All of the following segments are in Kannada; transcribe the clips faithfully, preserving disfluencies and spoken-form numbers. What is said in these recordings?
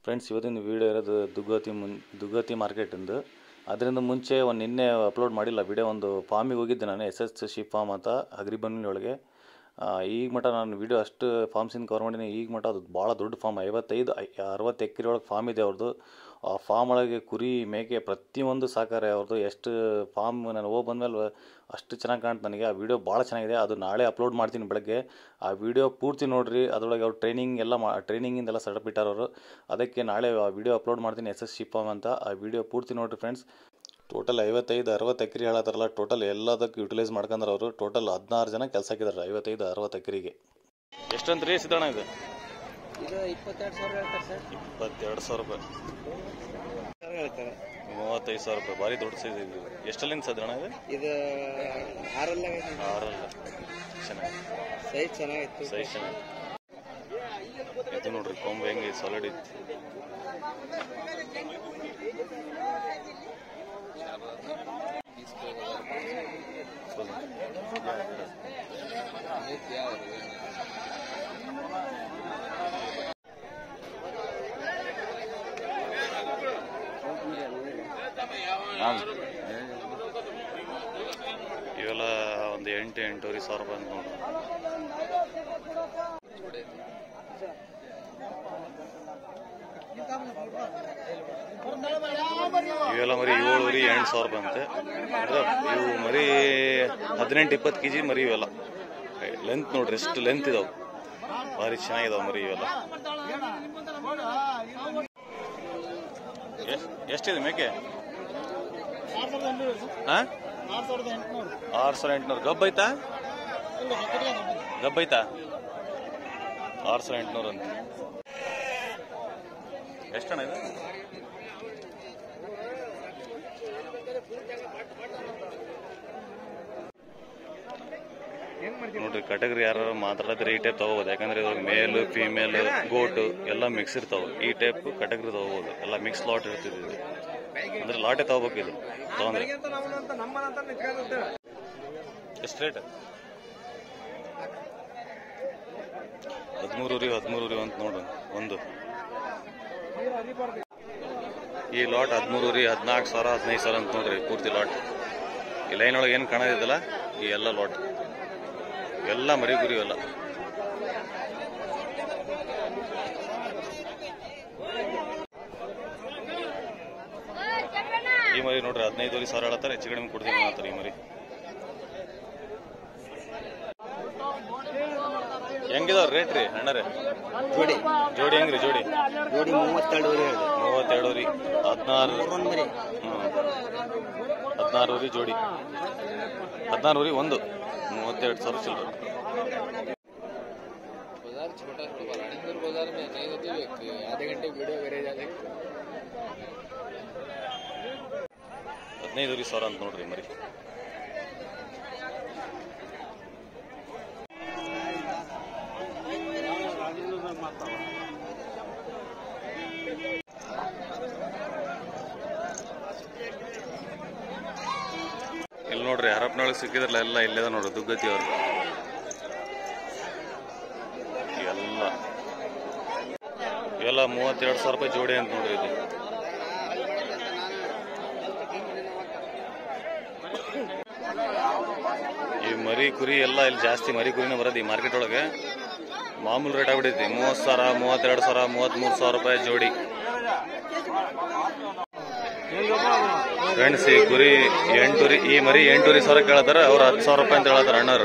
ಫ್ರೆಂಡ್ಸ್, ಇವತ್ತಿನ ವೀಡಿಯೋ ಇರೋದು ದುಗ್ಗತಿ ಮುನ್ ದುಗ್ಗತಿ ಮಾರ್ಕೆಟಿಂದು. ಅದರಿಂದ ಮುಂಚೆ ಒಂದು ನಿನ್ನೆ ಅಪ್ಲೋಡ್ ಮಾಡಿಲ್ಲ ವಿಡಿಯೋ. ಒಂದು ಫಾರ್ಮಿಗೆ ಹೋಗಿದ್ದೆ ನಾನು, ಎಸ್ ಎಸ್ ಶಿಪ್ ಫಾರ್ಮ್ ಅಂತ ಅಗ್ರಿಬನ್ನಿ ಒಳಗೆ. ಈಗ ಮಟ್ಟ ನಾನು ವೀಡಿಯೋ ಅಷ್ಟು ಫಾರ್ಮ್ಸಿಂದ ಕವರ್ ಮಾಡಿದ್ದೀನಿ. ಈಗ ಮಟ್ಟ ಅದು ಭಾಳ ದೊಡ್ಡ ಫಾರ್ಮ್, ಐವತ್ತೈದು ಅರವತ್ತು ಎಕರೆ ಒಳಗೆ ಫಾರ್ಮ್ ಇದೆ ಅವ್ರದ್ದು. ಆ ಫಾರ್ಮ್ ಒಳಗೆ ಕುರಿ ಮೇಕೆ ಪ್ರತಿಯೊಂದು ಸಾಕಾರೆ ಅವ್ರದ್ದು. ಎಷ್ಟು ಫಾರ್ಮ್ ನಾನು ಹೋಗಿ ಬಂದಮೇಲೆ ಅಷ್ಟು ಚೆನ್ನಾಗಿ ಕಾಣ್ತು ನನಗೆ. ಆ ವಿಡಿಯೋ ಭಾಳ ಚೆನ್ನಾಗಿದೆ. ಅದು ನಾಳೆ ಅಪ್ಲೋಡ್ ಮಾಡ್ತೀನಿ ಬೆಳಗ್ಗೆ. ಆ ವಿಡಿಯೋ ಪೂರ್ತಿ ನೋಡಿರಿ. ಅದರೊಳಗೆ ಅವ್ರು ಟ್ರೈನಿಂಗ್ ಎಲ್ಲ ಮಾ ಟ್ರೈನಿಂಗಿಂದೆಲ್ಲ ಸೆಟಪ್ ಇಟ್ಟಾರವರು. ಅದಕ್ಕೆ ನಾಳೆ ಆ ವಿಡಿಯೋ ಅಪ್ಲೋಡ್ ಮಾಡ್ತೀನಿ, ಎಸ್ ಎಸ್ ಶಿಪ್ ಫಾರ್ಮ್ ಅಂತ. ಆ ವಿಡಿಯೋ ಪೂರ್ತಿ ನೋಡಿರಿ ಫ್ರೆಂಡ್ಸ್. ಟೋಟಲ್ ಐವತ್ತೈದು ಅರವತ್ತು ಎಕರೆ ಹೇಳತ್ತಾರಲ್ಲ, ಟೋಟಲ್ ಎಲ್ಲದಕ್ಕೆ ಯುಟಿಲೈಸ್ ಮಾಡ್ಕೊಂಡ್ರೆ ಅವರು. ಟೋಟಲ್ ಹದಿನಾರು ಜನ ಕೆಲಸ ಹಾಕಿದ್ದಾರೆ ಐವತ್ತೈದು ಅರವತ್ತು ಎಕರೆಗೆ. ಎಷ್ಟಂತ ರೀ ಸಿದ್ದಣ್ಣ ಇದು? ಇದು ಇಪ್ಪತ್ತೆರಡು ಸಾವಿರ ಹೇಳ್ತಾರೆ ಸರ್. ಇಪ್ಪತ್ತೆರಡು ಸಾವಿರ ರೂಪಾಯಿ ಹೇಳ್ತಾರೆ. ಮೂವತ್ತೈದು ಸಾವಿರ ರೂಪಾಯಿ ಭಾರಿ ದೊಡ್ಡ ಸೈಜ್ ಇದು. ಎಷ್ಟಲ್ಲಿಂದ ಸಿದ್ದಣ್ಣ ಇದು? ಇದು ಆರಲ್ಲ ಆರಲ್ಲ. ಚೆನ್ನಾಗಿ ಸೈಜ್ ಚೆನ್ನಾಗಿತ್ತು. ಸೈಜ್ ಚೆನ್ನಾಗಿ ಇದು ನೋಡ್ರಿ, ಕೊಂಬು ಹೆಂಗೆ ಸಾಲಿಡ್ ಇತ್ತು. ಇವೆಲ್ಲ ಒಂದು ಎಂಟು ಎಂಟೂವರೆ ಸಾವಿರ ರೂಪಾಯಿ ಅಂತ ನೋಡ್ರಿ. ಇವೆಲ್ಲ ಮರಿ ಏಳುವರೆ ಎಂಟು ಸಾವಿರ ರೂಪಾಯಿ ಅಂತೆ. ಇವು ಮರಿ ಹದಿನೆಂಟು ಇಪ್ಪತ್ತು ಕೆ ಜಿ ಮರಿ. ಇವೆಲ್ಲ ಲೆಂತ್ ನೋಡ್ರಿ, ಎಷ್ಟು ಲೆಂತ್ ಇದಾವೆ, ಭಾರಿ ಚೆನ್ನಾಗಿದಾವೆ ಮರಿ ಇವೆಲ್ಲ. ಎಷ್ಟಿದೆ ಮೇಕೆ? ಹಾಂ, ಆರು ಸಾವಿರ ಎಂಟುನೂರು. ಗಬ್ಬ ಐತಾ? ಗಬ್ಬ ಐತಾ? ಆರು ಸಾವಿರ ಎಂಟುನೂರು ಅಂತ. ಎಷ್ಟಣ್ಣ ಇದು? ನೋಡ್ರಿ, ಕ್ಯಾಟಗರಿ ಯಾರು ಮಾತಾಡಿದ್ರೆ ಈ ಟೈಪ್ ತಗೋಬೋದು. ಯಾಕಂದ್ರೆ ಇವಾಗ ಮೇಲ್ ಫಿಮೇಲ್ ಗೋಟು ಎಲ್ಲ ಮಿಕ್ಸ್ ಇರ್ತಾವೆ. ಈ ಟೈಪ್ ಕ್ಯಾಟಗರಿ ತಗೋಬೋದು. ಎಲ್ಲ ಮಿಕ್ಸ್ ಲಾಟ್ ಇರ್ತಿದ್ದು. ಅಂದ್ರೆ ಲಾಟೇ ತಗೋಬೇಕು ಇದು ತಗೊಂಡ್ರೆ. ಎಷ್ಟು ರೇಟ್? ಹದಿಮೂರು ರೀ ಹದಿಮೂರು ರೀ ಅಂತ ನೋಡ್ರಿ ಒಂದು. ಈ ಲಾಟ್ ಹದಿಮೂರು ರೀ ಹದಿನಾಲ್ಕು ಸಾವಿರ ಹದಿನೈದು ಸಾವಿರ ಅಂತ ನೋಡ್ರಿ ಪೂರ್ತಿ ಲಾಟ್. ಈ ಲೈನ್ ಒಳಗೆ ಏನು ಕಾಣೋದಿದ್ದಲ್ಲ, ಈ ಎಲ್ಲ ಲಾಟ್ ಎಲ್ಲ ಮರಿ ಗುರಿ ಎಲ್ಲ. ಈ ಮರಿ ನೋಡ್ರಿ ಹದಿನೈದುವರೆ ಸಾವಿರ ಹೇಳತ್ತಾರೆ. ಹೆಚ್ಚು ಕಡಿಮೆ ಕೊಡ್ತೀನಿ ಅಂತಾರೆ ಈ ಮರಿ. ಹೆಂಗಿದಾವ್ರಿ ರೇಟ್ ರೀ ಅಣ್ಣರೇ? ಜೋಡಿ ಜೋಡಿ ಹೆಂಗ್ರಿ ಜೋಡಿ? ಜೋಡಿ ಮೂವತ್ತೆರಡು ಮೂವತ್ತೆರಡು ರೀ ಹದಿನಾರು. ಮರಿ ಹದಿನಾರು ರೀ ಜೋಡಿ. ಹದಿನಾರು ರೀ ಒಂದು. ಮೂವತ್ತೆರಡು ಸಾವಿರ ಚಿಲ್ಲರೆ. बाजार छोटा छोटा रानीपुर बाजार में नहीं होती आधे घंटे वीडियो करे जाते. ಹದಿನೈದು ಸಾವಿರ ಅಂತ ನೋಡ್ರಿ ಮರಿ. ಇಲ್ಲಿ ನೋಡ್ರಿ, ಹರಪನೊಳಗೆ ಸಿಕ್ಕಿದ್ರಲ್ಲ ಎಲ್ಲ ಇಲ್ಲದ ನೋಡ್ರಿ ದುಗ್ಗತಿ ಅವ್ರು. ಎಲ್ಲ ಇವೆಲ್ಲ ಮೂವತ್ತೆರಡು ಸಾವಿರ ರೂಪಾಯಿ ಜೋಡಿ ಅಂತ ನೋಡ್ರಿ ಇದು. ಈ ಮರಿ ಕುರಿ ಎಲ್ಲ ಇಲ್ಲಿ ಜಾಸ್ತಿ ಮರಿ ಕುರಿನೇ ಬರೋದು ಈ ಮಾರ್ಕೆಟ್ ಒಳಗೆ. ಮಾಮೂಲು ರೇಟ್ ಆಗ್ಬಿಟ್ಟೈತಿ. ಮೂವತ್ತು ಸಾವಿರ ಮೂವತ್ತೆರಡು ಸಾವಿರ ಮೂವತ್ತ್ಮೂರು ಸಾವಿರ ರೂಪಾಯಿ ಜೋಡಿ. ಫ್ರೆಂಡ್ಸ್, ಈ ಕುರಿ ಎಂಟೂರಿ ಈ ಮರಿ ಎಂಟೂರಿ ಸಾವಿರ ಕೇಳತ್ತಾರ. ಅವ್ರು ಹತ್ತು ಸಾವಿರ ರೂಪಾಯಿ ಅಂತ ಹೇಳತ್ತಾರ ಅಣ್ಣರು.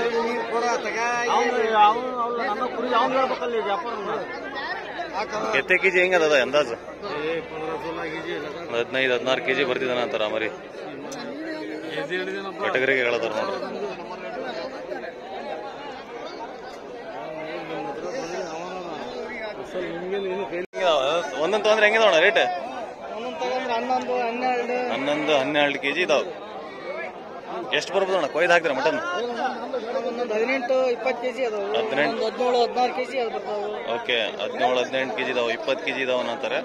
ಎತ್ತೆ ಕೆಜಿ ಹೆಂಗದ ಅಂದಾಜು? ಹದಿನೈದು ಹದಿನಾರು ಕೆಜಿ ಬರ್ತಿದ್ದಾನ ಅಂತಾರ ಮರಿ. ಕ್ಯಾಟಗರಿಗೆ ಹೇಳತ್ತಾರ ನೋಡ್ರಿ. ಒಂದೊಂದು ತೊಂದ್ರೆ ಹೆಂಗಿದಾವಣ ರೇಟ್? ಹನ್ನೊಂದು ಹನ್ನೆರಡು ಕೆಜಿ ಇದಾವ. ಎಷ್ಟು ಬರ್ಬೋದು ಅಣ್ಣ ಕೊಯ್ದು ಹಾಕ್ತೀರ ಮಟನ್? ಹದಿನೆಂಟು ಇಪ್ಪತ್ತು ಕೆಜಿ ಅದಾವ. ಹದಿನೆಂಟು ಹದಿನೇಳು ಹದಿನಾರು ಕೆಜಿ ಓಕೆ. ಹದಿನೇಳು ಹದಿನೆಂಟು ಕೆಜಿ ಇದಾವ. ಇಪ್ಪತ್ತು ಕೆಜಿ ಇದಾವ ಅಂತಾರೆ.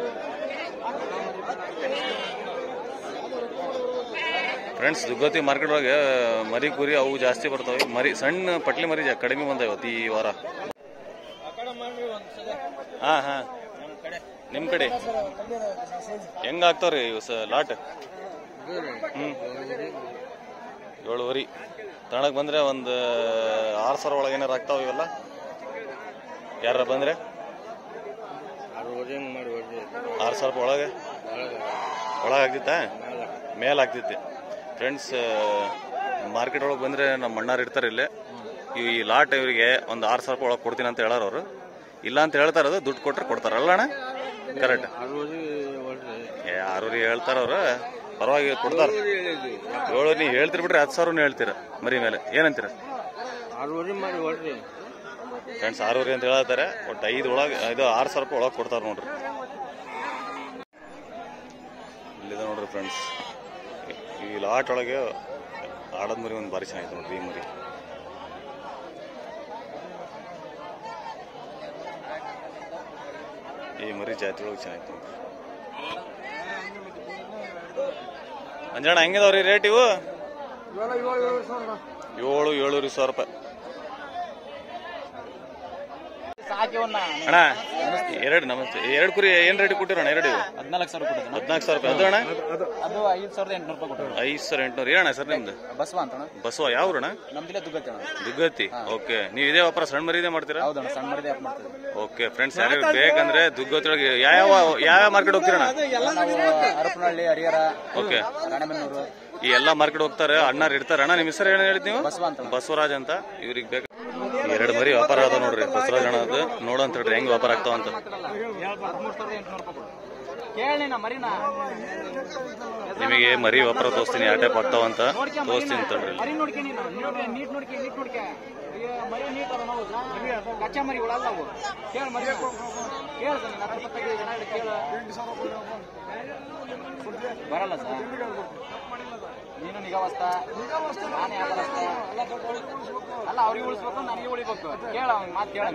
ಫ್ರೆಂಡ್ಸ್, ದುಗ್ಗತಿ ಮಾರ್ಕೆಟ್ ಒಳಗೆ ಮರಿ ಕುರಿ ಅವು ಜಾಸ್ತಿ ಬರ್ತಾವೆ. ಮರಿ ಸಣ್ಣ ಪಟ್ಲಿ ಮರಿ ಕಡಿಮೆ ಬಂದ ಇವತ್ತು ಈ ವಾರ. ಹಾ ಹಾ ನಿಮ್ಮ ಕಡೆ ಹೆಂಗೆ ಆಗ್ತಾವ್ರಿ ಇವು ಸ ಲಾಟ್? ಹ್ಞೂ ಏಳುವರೆ ತಗೊಳಕ್ ಬಂದರೆ ಒಂದು ಆರು ಸಾವಿರ ಒಳಗೆ ಏನಾರು ಆಗ್ತಾವ ಇವೆಲ್ಲ? ಯಾರು ಬಂದರೆ ಆರು ಸಾವಿರ ರೂಪಾಯಿ ಒಳಗೆ ಒಳಗೆ ಆಗ್ತಿತ್ತಾ? ಮೇಲೆ ಆಗ್ತಿತ್ತು. ಫ್ರೆಂಡ್ಸ್, ಮಾರ್ಕೆಟ್ ಒಳಗೆ ಬಂದರೆ ನಮ್ಮ ಅಣ್ಣಾರು ಇರ್ತಾರೆ ಇಲ್ಲೇ. ಈ ಲಾಟ್ ಇವರಿಗೆ ಒಂದು ಆರು ಸಾವಿರ ರೂಪಾಯಿ ಒಳಗೆ ಕೊಡ್ತೀನಿ ಅಂತ ಹೇಳೋರು ಅವರು. ಇಲ್ಲ ಅಂತ ಹೇಳ್ತಾರೆ, ಅದು ದುಡ್ಡು ಕೊಟ್ಟರೆ ಕೊಡ್ತಾರಲ್ಲ ಅಣ್ಣ? ಕರೆಕ್ಟ್. ಏ ಆರೂರಿಗೆ ಹೇಳ್ತಾರವ್ರು, ಪರವಾಗಿ ಕೊಡ್ತಾರೆ. ಏಳು ನೀವು ಹೇಳ್ತೀರಿ ಬಿಟ್ರೆ ಹತ್ತು ಸಾವಿರನೂ ಹೇಳ್ತೀರ ಮರಿ ಮೇಲೆ, ಏನಂತೀರ? ಫ್ರೆಂಡ್ಸ್ ಆರೂವರೆ ಅಂತ ಹೇಳ್ತಾರೆ, ಒಟ್ಟು ಐದು ಒಳಗೆ ಇದು ಆರು ಸಾವಿರ ರೂಪಾಯಿ ಒಳಗೆ ಕೊಡ್ತಾರೆ ನೋಡ್ರಿ. ಇಲ್ಲಿದೆ ನೋಡ್ರಿ ಫ್ರೆಂಡ್ಸ್, ಈ ಲಾಟ್ ಒಳಗೆ ಆಡದ ಮರಿ ಒಂದು ಭಾರಿ ಚೆನ್ನಾಗಿತ್ತು ನೋಡ್ರಿ. ಈ ಮರಿ ಈ ಮರಿ ಜಾತಿ ಒಳಗೆ ಚೆನ್ನಾಗಿತ್ತು ನೋಡ್ರಿ. ಅಂಜಣ್ಣ ಹೆಂಗಿದಾವ್ರಿ ರೇಟ್ ಇವು? ಏಳು ಏಳೂವರೆ ಸಾವಿರ ರೂಪಾಯಿ ಅಣ್ಣ. ಎರಡು ನಮಸ್ತೆ. ಎರಡು ಕುರಿ ಏನ್ ರೇಟ್ ಕೊಟ್ಟಿರೋಣ? ಎರಡು ಹದಿನಾಲ್ಕು ಸಾವಿರ ಕೊಟ್ಟಿದ್ದೆ. ಹದಿನಾಲ್ಕು ಸಾವಿರ ರೂಪಾಯಿ. ಅದು ಅಣ್ಣ ಅದು ಐದು ಸಾವಿರದ ಎಂಟುನೂರು ರೂಪಾಯಿ ಕೊಟ್ಟಿದ್ದೆ. ಐದು ಸಾವಿರ ಎಂಟುನೂರು. ಏನಣ್ಣ ಸರ್ ನಿಮ್ದು? ಬಸವ ಅಂತ ಬಸವ. ಯಾವ್ರಣ? ನಮ್ದಿಲ್ಲ ದುಗ್ಗತ್ತಿ ಅಣ್ಣ. ದುಗ್ಗತ್ತಿ. ಓಕೆ, ನೀವು ಇದೇ ವ್ಯಾಪಾರ ಸಣ್ಣ ಮರಿ ಇದೆ ಮಾಡ್ತೀರಾ? ಹೌದಣ್ಣ, ಸಣ್ಣ ಮರಿದೇ ಆಪ್ ಮಾಡ್ತೀವಿ. ಓಕೆ ಫ್ರೆಂಡ್ಸ್, ಯಾರು ಬೇಕಂದ್ರೆ ದುಗ್ಗತ್ತಿ ಒಳಗೆ ಯಾವ ಯಾವ ಮಾರ್ಕೆಟ್ ಹೋಗ್ತೀರಣ್ಣ? ಹರಪನಹಳ್ಳಿ, ಹರಿಹರ, ಓಕೆ, ರಾಣೆಬೆನ್ನೂರು, ಈ ಎಲ್ಲಾ ಮಾರ್ಕೆಟ್ ಹೋಗ್ತಾರೆ. ಅಣ್ಣಾರು ಇರ್ತಾರೆ. ಅಣ್ಣ ನಿಮ್ಮ ಹೆಸರು ಏನು ಹೇಳಿದ್ ನೀವು? ಬಸವ ಅಂತ. ಬಸವರಾಜ್ ಅಂತ. ಇವ್ರಿಗೆ ಬೇಕು ಎರಡು ಮರಿ ವ್ಯಾಪಾರ ಅದ ನೋಡ್ರಿ. ಬಸವರಾಜ್ ಅಣ್ಣ ಅದು ನೋಡಂತ ಹೇಳ್ರಿ ಹೆಂಗ್ ವ್ಯಾಪಾರ ಆಗ್ತಾವಂತ. ನಿಮಗೆ ಮರಿ ವ್ಯಾಪಾರ ತೋರಿಸ್ತೀನಿ, ಯಾವ ಟೈಪ್ ಆಗ್ತಾವಂತ ತೋರಿಸ್ತೀನಿ ತಡ್ರಿ. ಬರಲ್ಲ ಸರ್, ನೀನು ನಿಗಾವಸ್ತ, ನಾನೇ ವ್ಯಾಪಾರಸ್ತ ಅಲ್ಲ. ಅವ್ರಿಗೆ ಉಳಿಸ್ಬೇಕು, ನನಗೆ ಉಳಿಬೇಕು. ಕೇಳ ಮಾತು ಕೇಳ.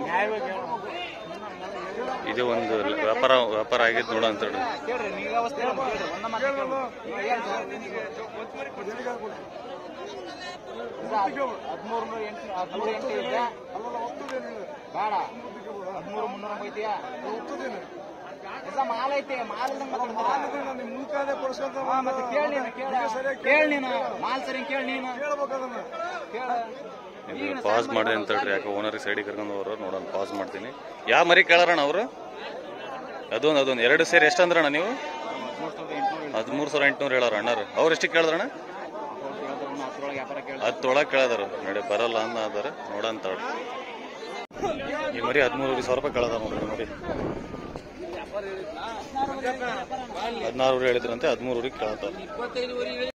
ಇದು ಒಂದು ವ್ಯಾಪಾರ ವ್ಯಾಪಾರ ಆಗಿದ್ದು ನೋಡ ಅಂತ ಹೇಳ್ರಿ. ಕೇಳ್ರಿ, ನಿಗಾವಸ್ತ ಒಂದ ಮಾತು ಹದಿಮೂರು ಎಂಟು ಹದಿಮೂರು ಎಂಟು ಇದೆ ಬೇಡ. ಹದಿಮೂರು ಮುನ್ನೂರ ಐತಿಯಾ? ಮಾಲ್ ಐತೆ, ಮಾಲ್ ಮತ್ತೆ ಕೇಳಿ ನೀನು, ಕೇಳಿ ನೀನು ಮಾಲ್ ಸರಿ ಕೇಳಿ ನೀನು. ಪಾಸ್ ಮಾಡಿದೆ ಅಂತ ಹೇಳ್ರಿ. ಯಾಕೆ ಓನರ್ ಸೈಡಿಗೆ ಕರ್ಕೊಂಡು ಅವರು ನೋಡೋಣ. ಪಾಸ್ ಮಾಡ್ತೀನಿ. ಯಾವ ಮರಿ ಕೇಳಾರಣ ಅವರು? ಅದೊಂದು ಅದೊಂದು ಎರಡು ಸೇರಿ ಎಷ್ಟು ಅಂದ್ರಣ್ಣ ನೀವು? ಹದಿಮೂರು ಸಾವಿರ ಎಂಟುನೂರು ಹೇಳೋರು ಅಣ್ಣಾರು. ಅವ್ರು ಎಷ್ಟಕ್ಕೆ ಕೇಳಿದ್ರಣ್ಣ? ಹತ್ತೊಳಗೆ ಕೇಳಿದಾರ. ನೋಡಿ ಬರಲ್ಲ ಅನ್ನ ಅದಾರ ನೋಡಂತ. ಈ ಮರಿ ಹದಿಮೂರು ಸಾವಿರ ರೂಪಾಯಿ ಕೇಳದ ನೋಡ್ರಿ. ಮರಿ ಹದಿನಾರು ಹೇಳಿದ್ರಂತೆ, ಹದಿಮೂರೂರಿಗೆ ಕೇಳತ್ತಾರ.